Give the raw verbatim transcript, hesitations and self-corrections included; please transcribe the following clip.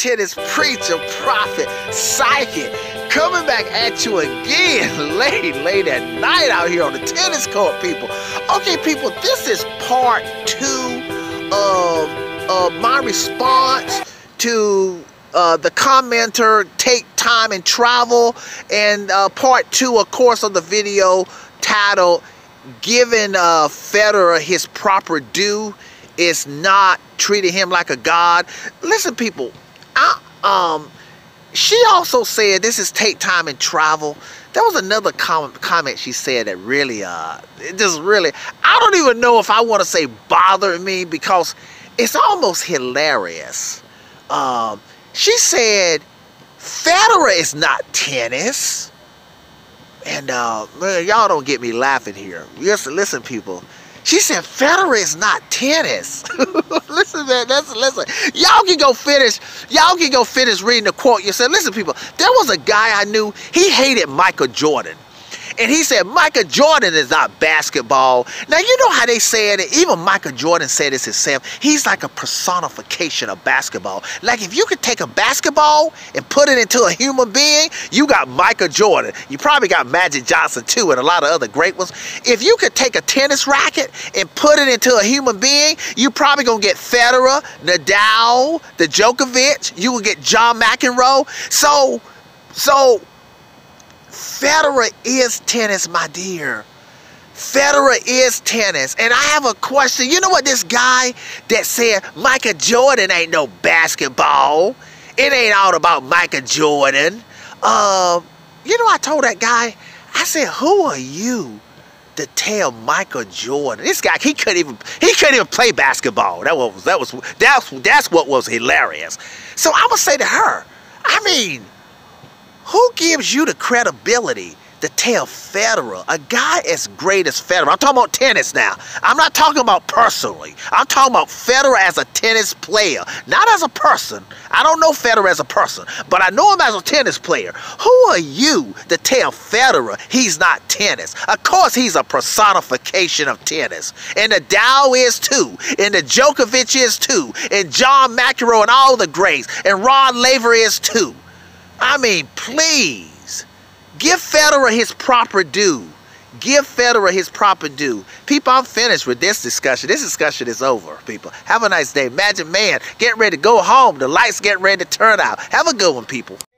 tennis preacher, prophet, psychic, coming back at you again late, late at night out here on the tennis court, people. Okay, people, this is part two of, of my response to uh, the commenter, Take Time and Travel, and uh, part two, of course, of the video titled, Giving uh, Federer His Proper Due is Not Treating Him Like a God. Listen, people, I, um, she also said, this is Take Time and Travel. There was another com comment she said that really, uh, it just really, I don't even know if I want to say bothered me, because it's almost hilarious. Um, she said, Federer is not tennis. And, uh, man, y'all don't get me laughing here. Listen, listen, people. She said, Federer is not tennis. Listen, man, that's, listen. Y'all can go finish, y'all can go finish reading the quote yourself. Listen, people, there was a guy I knew, he hated Michael Jordan. And he said, Michael Jordan is not basketball. Now, you know how they say it, even Michael Jordan said this himself, he's like a personification of basketball. Like, if you could take a basketball and put it into a human being, you got Michael Jordan. You probably got Magic Johnson, too, and a lot of other great ones. If you could take a tennis racket and put it into a human being, you probably gonna get Federer, Nadal, the Djokovic, you will get John McEnroe. So, so, Federer is tennis, my dear. Federer is tennis. And I have a question. You know what, this guy that said Michael Jordan ain't no basketball, it ain't all about Michael Jordan. Uh, you know, I told that guy, I said, who are you to tell Michael Jordan? This guy, he couldn't even he couldn't even play basketball. That was that was that's that's what was hilarious. So I would say to her, I mean, who gives you the credibility to tell Federer, a guy as great as Federer? I'm talking about tennis now. I'm not talking about personally. I'm talking about Federer as a tennis player, not as a person. I don't know Federer as a person, but I know him as a tennis player. Who are you to tell Federer he's not tennis? Of course, he's a personification of tennis. And Nadal is too. And the Djokovic is too. And John McEnroe and all the greats. And Rod Laver is too. I mean, please, give Federer his proper due. Give Federer his proper due. People, I'm finished with this discussion. This discussion is over, people. Have a nice day. Magic Man, get ready to go home. The lights get ready to turn out. Have a good one, people.